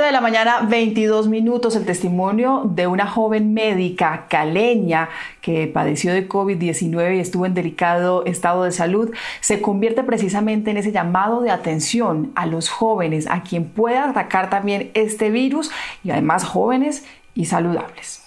9 de la mañana, 22 minutos, el testimonio de una joven médica caleña que padeció de COVID-19 y estuvo en delicado estado de salud, se convierte precisamente en ese llamado de atención a los jóvenes, a quien puede atacar también este virus, y además jóvenes y saludables.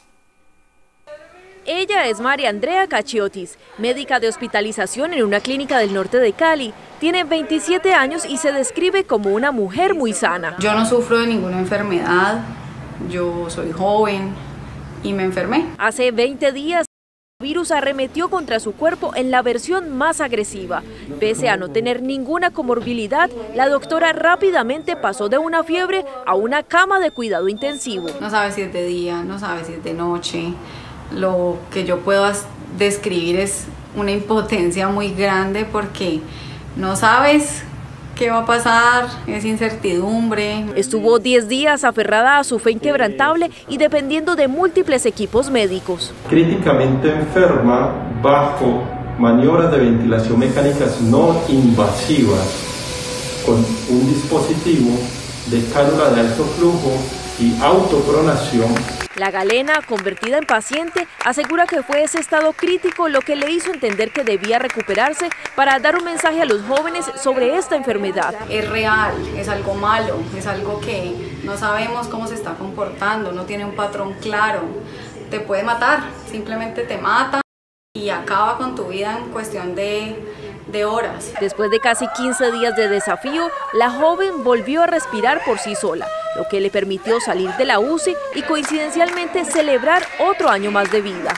Ella es María Andrea Cachiotis, médica de hospitalización en una clínica del norte de Cali. Tiene 27 años y se describe como una mujer muy sana. Yo no sufro de ninguna enfermedad, yo soy joven y me enfermé. Hace 20 días el virus arremetió contra su cuerpo en la versión más agresiva. Pese a no tener ninguna comorbilidad, la doctora rápidamente pasó de una fiebre a una cama de cuidado intensivo. No sabe si es de día, no sabe si es de noche. Lo que yo puedo describir es una impotencia muy grande porque no sabes qué va a pasar, es incertidumbre. Estuvo 10 días aferrada a su fe inquebrantable y dependiendo de múltiples equipos médicos. Críticamente enferma bajo maniobras de ventilación mecánicas no invasivas con un dispositivo de cánula de alto flujo y autopronación. La galena, convertida en paciente, asegura que fue ese estado crítico lo que le hizo entender que debía recuperarse para dar un mensaje a los jóvenes sobre esta enfermedad. Es real, es algo malo, es algo que no sabemos cómo se está comportando, no tiene un patrón claro. Te puede matar, simplemente te mata y acaba con tu vida en cuestión de horas. Después de casi 15 días de desafío, la joven volvió a respirar por sí sola, lo que le permitió salir de la UCI y coincidencialmente celebrar otro año más de vida.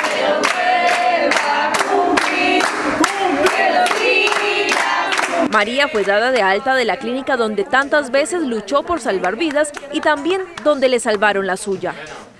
María fue dada de alta de la clínica donde tantas veces luchó por salvar vidas y también donde le salvaron la suya.